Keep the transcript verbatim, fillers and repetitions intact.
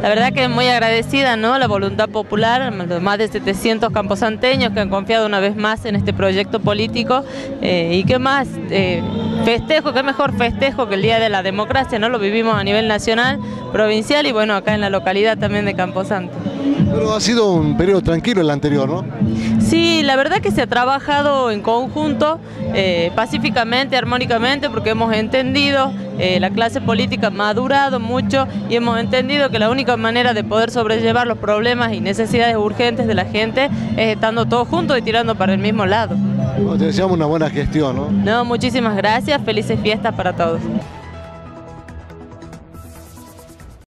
La verdad que muy agradecida, ¿no? La voluntad popular, más de setecientos camposanteños que han confiado una vez más en este proyecto político eh, y qué más eh, festejo, qué mejor festejo que el Día de la Democracia, ¿no? Lo vivimos a nivel nacional, provincial y bueno, acá en la localidad también de Camposanto. Pero ha sido un periodo tranquilo el anterior, ¿no? Sí, la verdad que se ha trabajado en conjunto, eh, pacíficamente, armónicamente, porque hemos entendido, eh, la clase política ha madurado mucho y hemos entendido que la única manera de poder sobrellevar los problemas y necesidades urgentes de la gente es estando todos juntos y tirando para el mismo lado. Bueno, te deseamos una buena gestión, ¿no? No, muchísimas gracias, felices fiestas para todos.